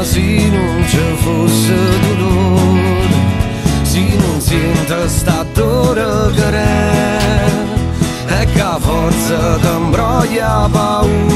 se non ci fosse dolore, se non sento sta dore che è, e che forza che imbroglia paura.